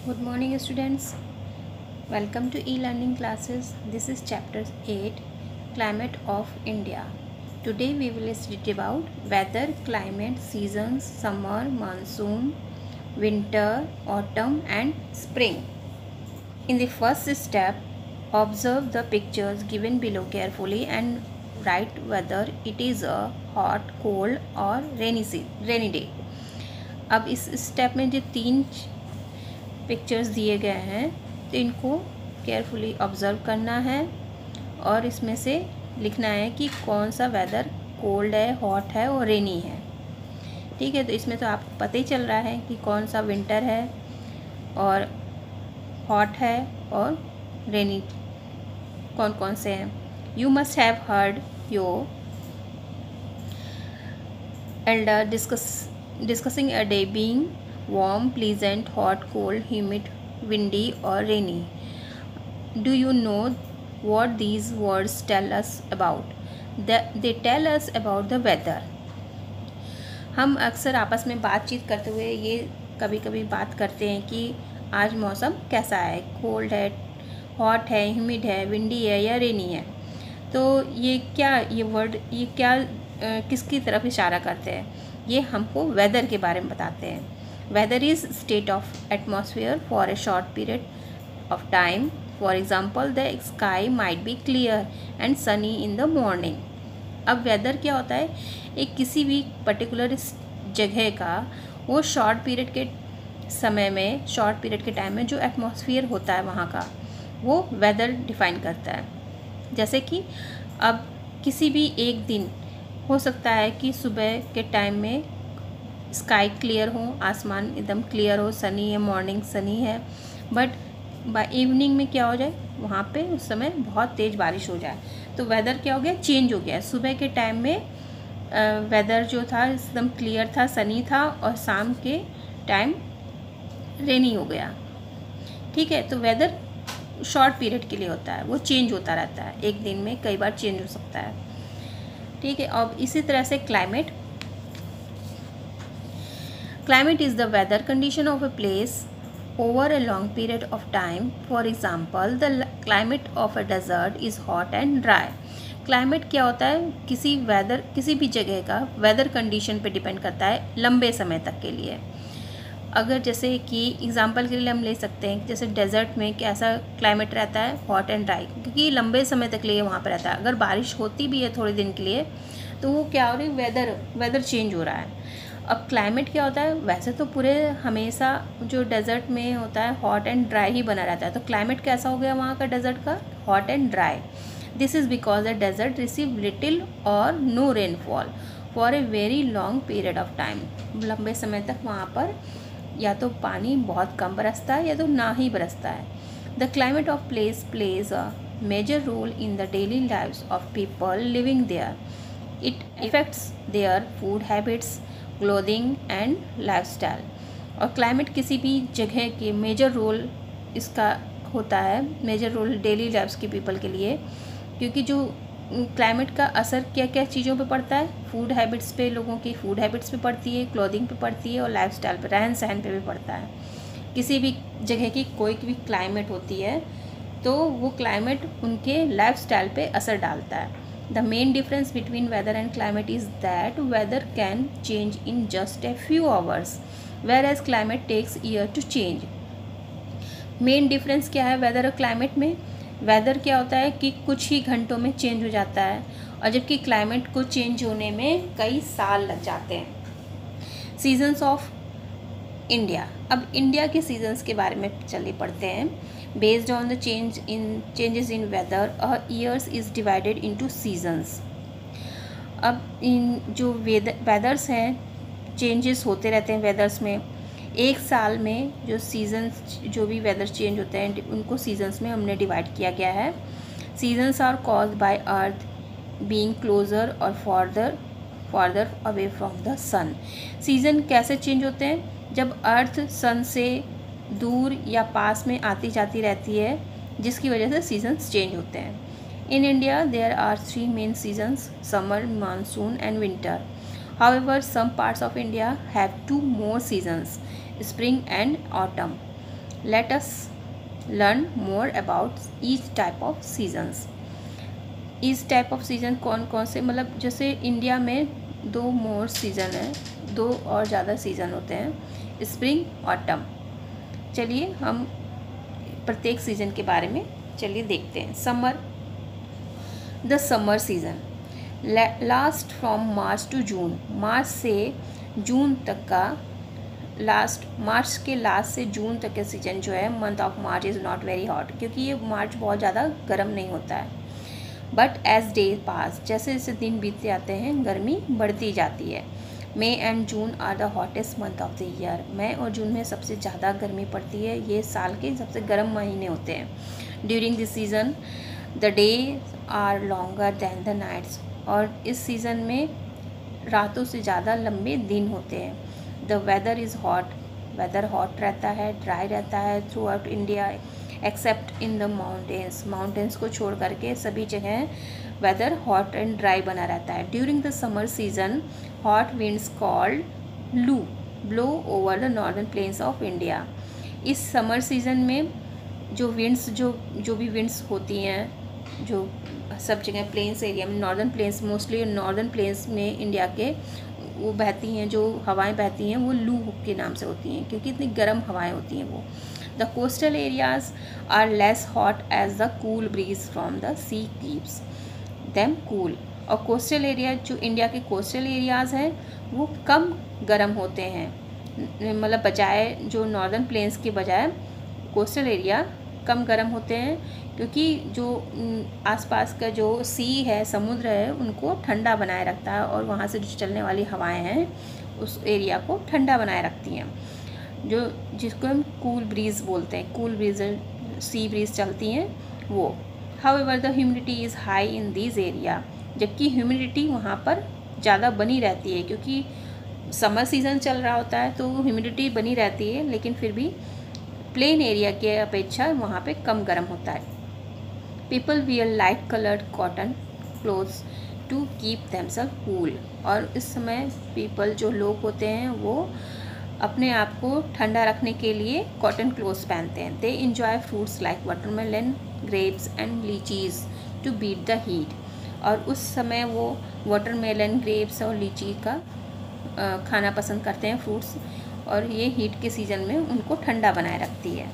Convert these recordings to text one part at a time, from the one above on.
Good morning, students. Welcome to e-learning classes. This is chapter 8, Climate of India. Today we will study about weather, climate, seasons, summer, monsoon, winter, autumn and spring. In the first step, observe the pictures given below carefully and write whether it is a hot, cold or rainy day. अब इस step में जो तीन pictures दिए गए हैं तो इनको केयरफुली ऑब्ज़र्व करना है और इसमें से लिखना है कि कौन सा वेदर कोल्ड है, हॉट है और रेनी है। ठीक है, तो इसमें तो आपको पता ही चल रहा है कि कौन सा विंटर है और हॉट है और रेनी कौन कौन से हैं। You must have heard your elder discussing a day being warm, pleasant, hot, cold, humid, windy or rainy. Do you know what these words tell us about? They tell us about the weather. हम अक्सर आपस में बातचीत करते हुए ये कभी कभी बात करते हैं कि आज मौसम कैसा है, कोल्ड है, हॉट है, ह्यूमिड है, विंडी है या रेनी है। तो ये वर्ड किसकी तरफ इशारा करते हैं? ये हमको वेदर के बारे में बताते हैं। Weather is state of atmosphere for a short period of time. For example, the sky might be clear and sunny in the morning. अब वेदर क्या होता है? एक किसी भी पर्टिकुलर जगह का वो शॉर्ट पीरियड के समय में, शॉर्ट पीरियड के टाइम में जो एटमॉस्फेयर होता है वहाँ का, वो वेदर डिफ़ाइन करता है। जैसे कि अब किसी भी एक दिन हो सकता है कि सुबह के टाइम में स्काई क्लियर हो, आसमान एकदम क्लियर हो, सनी है, मॉर्निंग सनी है, बट बाय इवनिंग में क्या हो जाए, वहाँ पे उस समय बहुत तेज़ बारिश हो जाए। तो वेदर क्या हो गया? चेंज हो गया। सुबह के टाइम में वेदर जो था एकदम क्लियर था, सनी था, और शाम के टाइम रेनी हो गया। ठीक है, तो वेदर शॉर्ट पीरियड के लिए होता है, वो चेंज होता रहता है, एक दिन में कई बार चेंज हो सकता है। ठीक है, अब इसी तरह से climate is the weather condition of a place over a long period of time. For example, the climate of a desert is hot and dry. Climate क्या होता है? किसी भी जगह का वेदर कंडीशन पे डिपेंड करता है लंबे समय तक के लिए। अगर जैसे कि एग्जांपल के लिए हम ले सकते हैं, जैसे डेजर्ट में कैसा क्लाइमेट रहता है? हॉट एंड ड्राई, क्योंकि लंबे समय तक लिए वहाँ पर रहता है। अगर बारिश होती भी है थोड़े दिन के लिए तो वो क्या हो रही है? वेदर चेंज हो रहा है। अब क्लाइमेट क्या होता है? वैसे तो पूरे हमेशा जो डेजर्ट में होता है हॉट एंड ड्राई ही बना रहता है, तो क्लाइमेट कैसा हो गया वहाँ का डेजर्ट का? Hot and dry. This is because the desert receive little or no rainfall for a very long period of time. लंबे समय तक वहाँ पर या तो पानी बहुत कम बरसता है या तो ना ही बरसता है। The climate of place plays a major role in the daily lives of people living there. It affects their food habits, clothing and lifestyle. और क्लाइमेट किसी भी जगह के मेजर रोल इसका होता है, मेजर रोल डेली लाइव्स के people के लिए, क्योंकि जो क्लाइमेट का असर क्या क्या चीज़ों पे पड़ता है? फूड हैबिट्स पे, लोगों की फूड हैबिट्स पे पड़ती है, क्लोथिंग पे पड़ती है और लाइफस्टाइल पे, रहन सहन पे भी पड़ता है। किसी भी जगह की कोई भी क्लाइमेट होती है तो वो क्लाइमेट उनके लाइफस्टाइल पे असर डालता है। The main difference between weather and climate is that weather can change in just a few hours whereas climate takes year to change. Main difference क्या है वेदर और क्लाइमेट में? वेदर क्या होता है कि कुछ ही घंटों में चेंज हो जाता है, और जबकि क्लाइमेट को चेंज होने में कई साल लग जाते हैं। Seasons of India. अब इंडिया के सीजन्स के बारे में चलिए पढ़ते हैं। Based on the changes in weather, a years is divided into seasons. अब इन जो वेदर्स हैं, चेंजेस होते रहते हैं वेदर्स में। एक साल में जो सीजन्स, जो भी वेदर चेंज होते हैं, उनको सीजन्स में हमने डिवाइड किया गया है। Seasons are caused by earth being closer or farther away from the sun. Season कैसे चेंज होते हैं? जब अर्थ सन से दूर या पास में आती जाती रहती है, जिसकी वजह से सीजन्स चेंज होते हैं। In India there are 3 main seasons: summer, monsoon and winter. However, some parts of India have 2 more seasons, spring and autumn. Let us learn more about each type of seasons. Each type of season कौन कौन से, मतलब जैसे India में 2 मोर season है, 2 और ज़्यादा season होते हैं, स्प्रिंग ऑटम। चलिए हम प्रत्येक सीज़न के बारे में चलिए देखते हैं। Summer, the summer season last from March to June. मार्च से जून तक का मार्च के लास्ट से जून तक का सीज़न जो है, month of March is not very hot, क्योंकि ये मार्च बहुत ज़्यादा गर्म नहीं होता है। बट एज डे पास, जैसे जैसे दिन बीतते आते हैं गर्मी बढ़ती जाती है। May and June are the hottest month of the year. मई और जून में सबसे ज़्यादा गर्मी पड़ती है, ये साल के सबसे गर्म महीने होते हैं। During this season the day are longer than the nights, और इस सीज़न में रातों से ज़्यादा लंबे दिन होते हैं। The weather is hot, weather hot रहता है, ड्राई रहता है throughout India except in the mountains. Mountains को छोड़ करके सभी जगह वेदर हॉट एंड ड्राई बना रहता है। During the summer season hot winds called loo blow over the northern plains of India. इस समर सीज़न में जो विंड्स जो भी विंड्स होती हैं, जो सब जगह प्लेन्स एरिया में, northern plains, mostly northern plains में इंडिया के वो बहती हैं, जो हवाएं बहती हैं वो लू के नाम से होती हैं, क्योंकि इतनी गर्म हवाएं होती हैं वो। The coastal areas are less hot as the cool breeze from the sea keeps them cool. और कोस्टल एरिया, जो इंडिया के कोस्टल एरियाज़ हैं वो कम गर्म होते हैं, मतलब बजाय जो नॉर्दर्न प्लेन्स के बजाय कोस्टल एरिया कम गर्म होते हैं, क्योंकि जो आसपास का जो सी है, समुद्र है, उनको ठंडा बनाए रखता है, और वहाँ से जो चलने वाली हवाएं हैं उस एरिया को ठंडा बनाए रखती हैं, जो जिसको हम कूल ब्रीज बोलते हैं। कूल ब्रीज, सी ब्रीज चलती हैं वो। However the humidity is high in this area, जबकि ह्यूमिडिटी वहाँ पर ज़्यादा बनी रहती है, क्योंकि समर सीज़न चल रहा होता है तो ह्यूमिडिटी बनी रहती है, लेकिन फिर भी प्लेन एरिया के अपेक्षा वहाँ पे कम गर्म होता है। People wear light coloured cotton clothes to keep themselves cool, और इस समय पीपल, जो लोग होते हैं, वो अपने आप को ठंडा रखने के लिए कॉटन क्लोथ्स पहनते हैं। They enjoy fruits like watermelon, grapes and lychees to beat the heat, और उस समय वो वाटरमेलन, ग्रेप्स और लीची का खाना पसंद करते हैं, फ्रूट्स, और ये हीट के सीज़न में उनको ठंडा बनाए रखती है।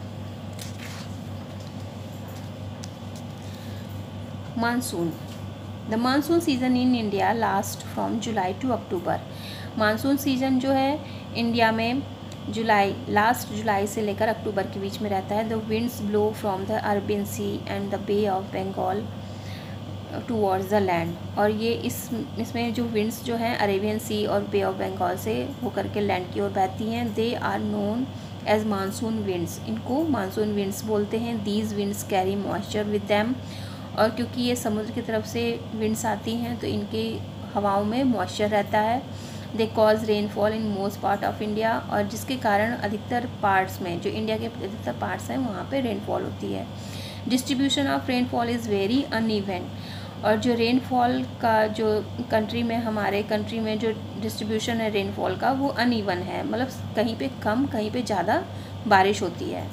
Monsoon, the monsoon season in India last from July to October. Monsoon season जो है इंडिया में लास्ट जुलाई से लेकर अक्टूबर के बीच में रहता है। The winds blow from the Arabian Sea and the Bay of Bengal towards the land, और ये इसमें जो विंड्स जो हैं अरेबियन सी और बे ऑफ बंगाल से होकर के लैंड की ओर बहती हैं। They are known as monsoon winds, इनको मानसून विंड्स बोलते हैं। These winds carry moisture with them, और क्योंकि ये समुद्र की तरफ से विंड्स आती हैं तो इनकी हवाओं में मॉइस्चर रहता है। They cause rainfall in most part of India, और जिसके कारण अधिकतर पार्ट्स में, जो इंडिया के अधिकतर पार्ट्स हैं, वहाँ पे रेनफॉल होती है। Distribution of rainfall is very uneven, और जो रेनफॉल का जो कंट्री में, हमारे कंट्री में जो डिस्ट्रीब्यूशन है रेनफॉल का, वो अनइवन है, मतलब कहीं पे कम कहीं पे ज़्यादा बारिश होती है।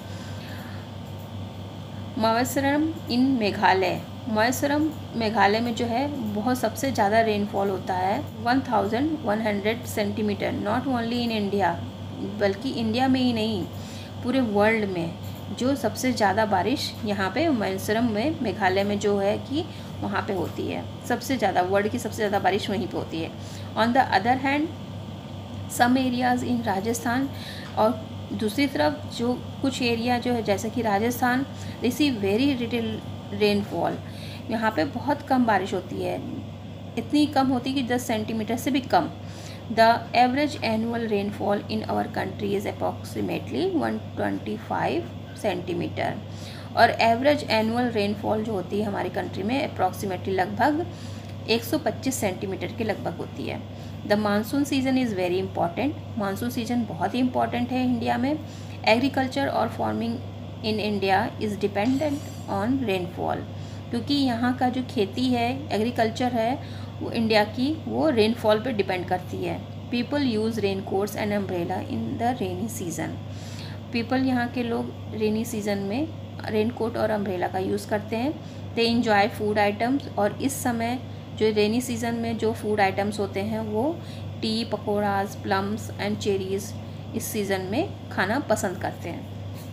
मौसरम इन मेघालय, मौसरम मेघालय में जो है बहुत सबसे ज़्यादा रेनफॉल होता है, 1100 centimetre. Not only in India, बल्कि इंडिया में ही नहीं, पूरे वर्ल्ड में जो सबसे ज़्यादा बारिश यहाँ पे मौसरम में, मेघालय में जो है कि वहाँ पे होती है। सबसे ज़्यादा, वर्ल्ड की सबसे ज़्यादा बारिश वहीं पे होती है। On the other hand some areas in Rajasthan, और दूसरी तरफ जो कुछ एरिया जो है जैसे कि Rajasthan, receive very little rainfall, यहाँ पे बहुत कम बारिश होती है, इतनी कम होती है कि 10 सेंटीमीटर से भी कम। The average annual rainfall in our country is approximately 125 centimetre, और एवरेज एनुअल रेनफॉल जो होती है हमारी कंट्री में अप्रॉक्सीमेटली लगभग 125 सेंटीमीटर के लगभग होती है। The monsoon season is very important, monsoon season बहुत ही इंपॉर्टेंट है इंडिया में। एग्रीकल्चर और farming in India is dependent on rainfall, क्योंकि यहाँ का जो खेती है, एग्रीकल्चर है, वो इंडिया की, वो रेनफॉल पे डिपेंड करती है। People use rain coats and umbrella in the rainy season, people यहाँ के लोग रेनी सीज़न में रेन कोट और अम्ब्रेला का यूज़ करते हैं। दे इंजॉय फूड आइटम्स, और इस समय जो रेनी सीज़न में जो फूड आइटम्स होते हैं वो tea, pakoras, plums and cherries इस सीज़न में खाना पसंद करते हैं।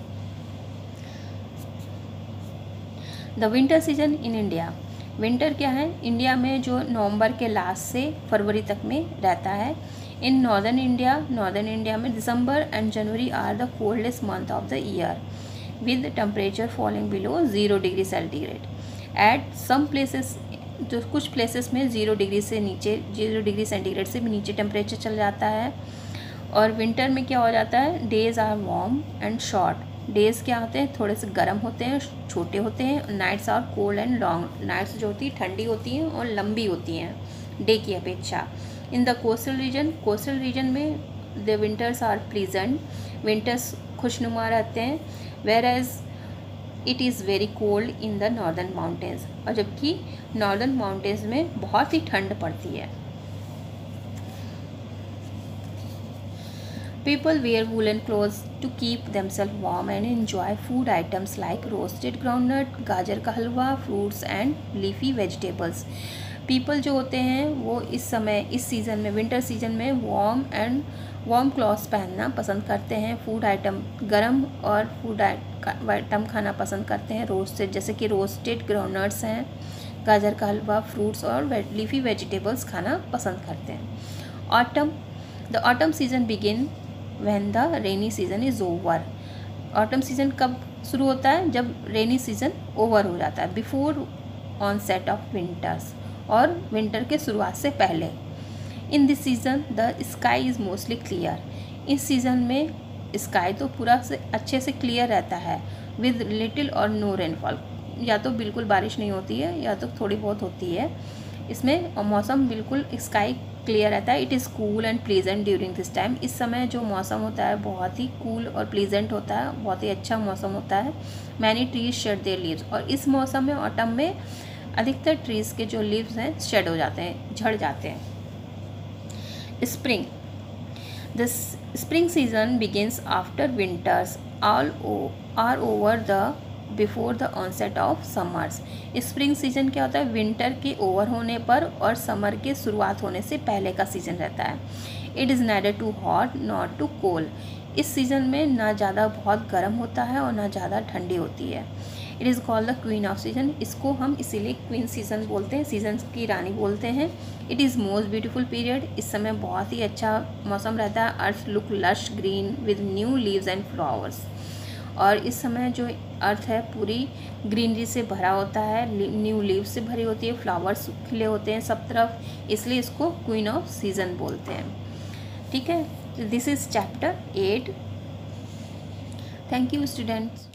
The winter season in India. Winter क्या है? इंडिया में जो नवंबर के लास्ट से फरवरी तक में रहता है। इन नॉर्दर्न इंडिया में December and January are the coldest month of the year with temperature falling below 0 degree centigrade. At some places, जो कुछ प्लेसेस में 0 डिग्री सेंटीग्रेड से भी नीचे टेम्परेचर चल जाता है। और विंटर में क्या हो जाता है? Days are warm and short. Days क्या होते हैं? थोड़े से गर्म होते हैं, छोटे होते हैं। Nights are cold and long. Nights जो होती है ठंडी होती हैं और लंबी होती हैं डे की अपेक्षा। इन द कोस्टल रीजन में the winters are pleasant. Winters खुशनुमा रहते हैं। Whereas it is very cold in the northern mountains, और जबकि नॉर्दर्न माउंटेन्स में बहुत ही ठंड पड़ती है। People wear woolen clothes to keep themselves warm and enjoy food items like roasted groundnut, गाजर का हलवा, fruits and leafy vegetables. People जो होते हैं वो इस समय, इस सीज़न में, विंटर सीजन में वार्म क्लॉथ्स पहनना पसंद करते हैं। फूड आइटम, गर्म और फूड आइटम खाना पसंद करते हैं। रोस्टेड, जैसे कि रोस्टेड ग्राउंडनट्स हैं, गाजर का हलवा, फ्रूट्स और लीफी वेजिटेबल्स खाना पसंद करते हैं। The autumn season begin when the rainy season is over. Autumn season कब शुरू होता है? जब रेनी सीजन ओवर हो जाता है, बिफोर ऑनसेट ऑफ विंटर्स, और विंटर के शुरुआत से पहले। In this season the sky is mostly clear. इस सीज़न में स्काई तो पूरा से अच्छे से क्लियर रहता है, with little or no rainfall. या तो बिल्कुल बारिश नहीं होती है या तो थोड़ी बहुत होती है। इसमें मौसम बिल्कुल स्काई क्लियर रहता है। It is cool and pleasant during this time. इस समय जो मौसम होता है बहुत ही कूल और प्लीजेंट होता है, बहुत ही अच्छा मौसम होता है। Many trees shed their leaves, और इस मौसम में, ऑटम में, अधिकतर ट्रीज़ के जो लीव्स हैं शेड हो जाते हैं, झड़ जाते हैं। Spring. The spring season begins after winters are over the before the onset of summers. Spring season क्या होता है? विंटर के ओवर होने पर और समर के शुरुआत होने से पहले का सीज़न रहता है। It is neither too hot not too cold. इस सीज़न में ना ज़्यादा बहुत गर्म होता है और ना ज़्यादा ठंडी होती है। It is called the queen of season. इसको हम इसीलिए क्वीन सीजन बोलते हैं, सीजन की रानी बोलते हैं। It is most beautiful period. इस समय बहुत ही अच्छा मौसम रहता है। Earth look lush green with new leaves and flowers, और इस समय जो अर्थ है पूरी ग्रीनरी से भरा होता है, न्यू लीव्स से भरी होती है, फ्लावर्स खिले होते हैं सब तरफ, इसलिए इसको क्वीन ऑफ सीजन बोलते हैं। ठीक है, this is chapter 8। Thank you students.